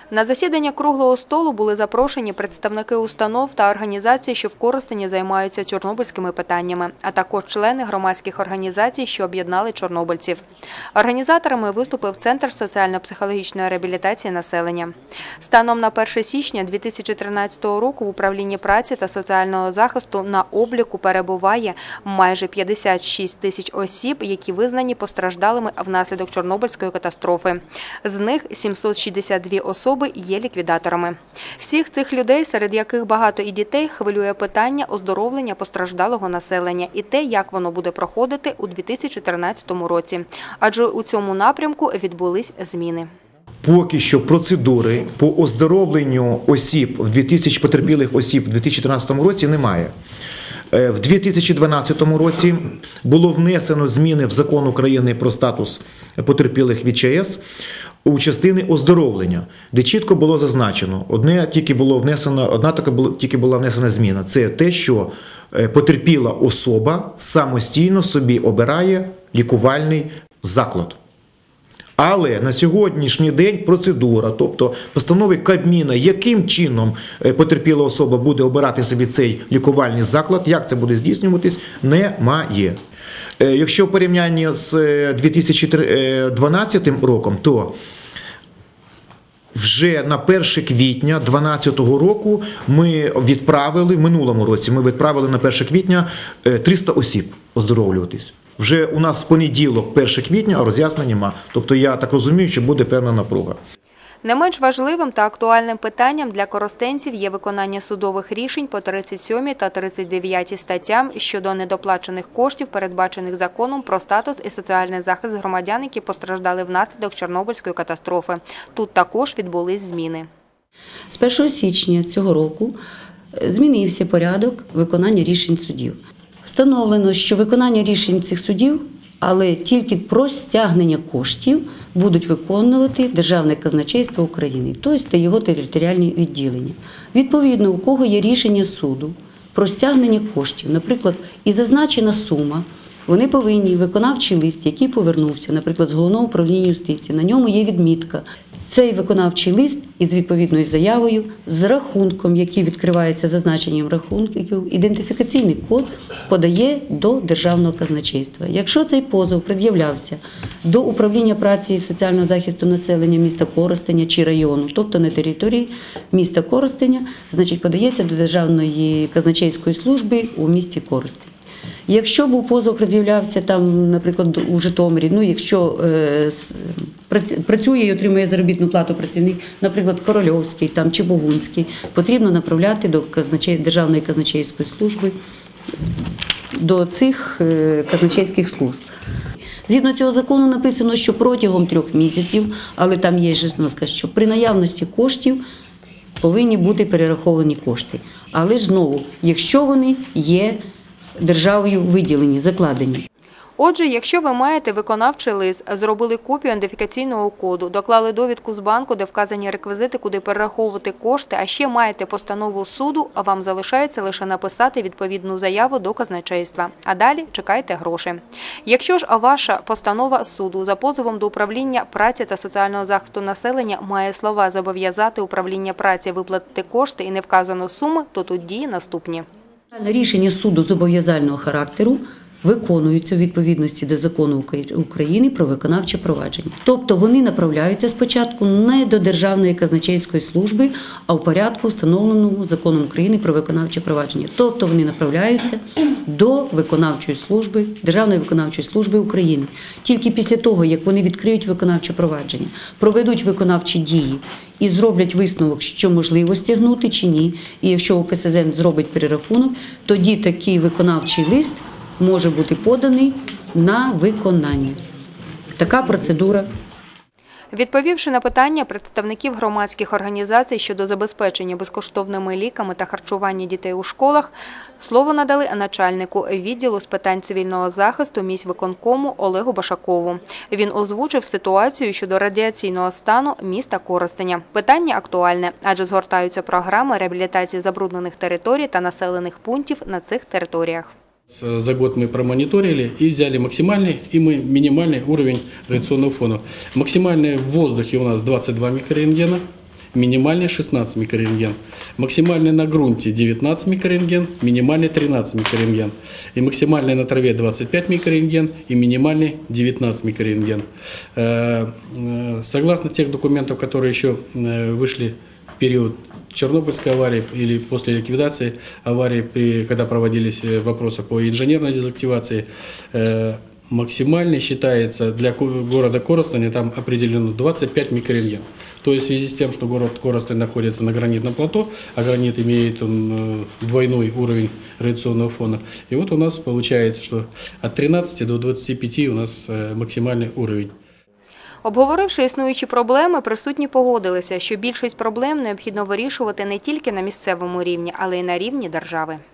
На засідання круглого столу були запрошені представники установ та організацій, що в Коростені займаються чорнобильськими питаннями, а також члени громадських організацій, що об'єднали чорнобильців. Організаторами виступив Центр соціально-психологічної реабілітації населення. Станом на 1 січня 2013 року в управлінні праці та соціального захисту на обліку перебуває майже 56 тисяч осіб, які визнані постраждалими внаслідок Чорнобильської катастрофи. З них 762 особи є ліквідаторами. Всіх цих людей, серед яких багато і дітей, хвилює питання оздоровлення постраждалого населення і те, як воно буде проходити у 2013 році. Адже у цьому напрямку відбулись зміни. Поки що процедури по оздоровленню осіб, потерпілих осіб у 2013 році немає. В 2012 році було внесено зміни в Закон України про статус потерпілих від ЧАЕС у частини оздоровлення, де чітко було зазначено, одна тільки була внесена зміна – це те, що потерпіла особа самостійно собі обирає лікувальний заклад. Але на сьогоднішній день процедура, тобто постанови Кабміна, яким чином потерпіла особа буде обирати собі цей лікувальний заклад, як це буде здійснюватись, немає. Якщо в порівнянні з 2012 роком, то вже на 1 квітня 2012 року ми відправили, в минулому році ми відправили на 1 квітня 300 осіб оздоровлюватись. Вже у нас в понеділок, 1 квітня, а роз'яснень нема. Тобто я так розумію, що буде певна напруга. Не менш важливим та актуальним питанням для коростенців є виконання судових рішень по 37 та 39 статтям щодо недоплачених коштів, передбачених законом про статус і соціальний захист громадян, які постраждали внаслідок Чорнобильської катастрофи. Тут також відбулись зміни. З 1 січня цього року змінився порядок виконання рішень судів. Встановлено, що виконання рішень цих судів, але тільки про стягнення коштів будуть виконувати Державне казначейство України, тобто його територіальні відділення. Відповідно, у кого є рішення суду про стягнення коштів, наприклад, і зазначена сума, вони повинні виконавчий лист, який повернувся, наприклад, з Головного управління юстиції, на ньому є відмітка. Цей виконавчий лист із відповідною заявою, з рахунком, який відкривається зазначенням рахунків, ідентифікаційний код подає до Державного казначейства. Якщо цей позов пред'являвся до управління праці і соціального захисту населення міста Коростеня чи району, тобто на території міста Коростеня, значить подається до Державної казначейської служби у місті Коростень. Якщо був позов пред'являвся там, наприклад, у Житомирі, якщо працює і отримує заробітну плату працівник, наприклад, Корольовський там, чи Богунський, потрібно направляти до Державної казначейської служби, до цих казначейських служб. Згідно цього закону написано, що протягом 3 місяців, але там є, що при наявності коштів повинні бути перераховані кошти. Але ж знову, якщо вони є державою виділені, закладені. Отже, якщо ви маєте виконавчий лист, зробили копію ідентифікаційного коду, доклали довідку з банку, де вказані реквізити, куди перераховувати кошти, а ще маєте постанову суду, а вам залишається лише написати відповідну заяву до казначейства. А далі чекайте гроші. Якщо ж ваша постанова суду за позовом до управління праці та соціального захисту населення має слова «зобов'язати управління праці виплатити кошти» і не вказано суми, то тут дії наступні. Рішення суду зобов'язального характеру виконуються у відповідності до Закону України про виконавче провадження. Тобто вони направляються спочатку не до Державної казначейської служби, а в порядку, встановленому Законом України про виконавче провадження. Тобто вони направляються до виконавчої служби, Державної виконавчої служби України. Тільки після того, як вони відкриють виконавче провадження, проведуть виконавчі дії і зроблять висновок, що можливо стягнути чи ні, і якщо УКСЗ зробить перерахунок, тоді такий виконавчий лист може бути поданий на виконання. Така процедура. Відповівши на питання представників громадських організацій щодо забезпечення безкоштовними ліками та харчування дітей у школах, слово надали начальнику відділу з питань цивільного захисту міськвиконкому Олегу Башакову. Він озвучив ситуацію щодо радіаційного стану міста Коростеня. Питання актуальне, адже згортаються програми реабілітації забруднених територій та населених пунктів на цих територіях. За год мы промониторили и взяли максимальный и минимальный уровень радиационного фона. Максимальный в воздухе у нас 22 микрорентгена минимальный 16 микрорентген. Максимальный на грунте 19 микрорентген, минимальный 13 микрорентген. И максимальный на траве 25 микрорентген и минимальный 19 микрорентген. Согласно тех документов, которые еще вышли в период Чернобыльской аварии или после ликвидации аварии, когда проводились вопросы по инженерной дезактивации, максимальный считается для города Коростеня, там определено 25 микрорентген. То есть в связи с тем, что город Коростень находится на гранитном плато, а гранит имеет двойной уровень радиационного фона, и вот у нас получается, что от 13 до 25 у нас максимальный уровень. Обговоривши існуючі проблеми, присутні погодилися, що більшість проблем необхідно вирішувати не тільки на місцевому рівні, але й на рівні держави.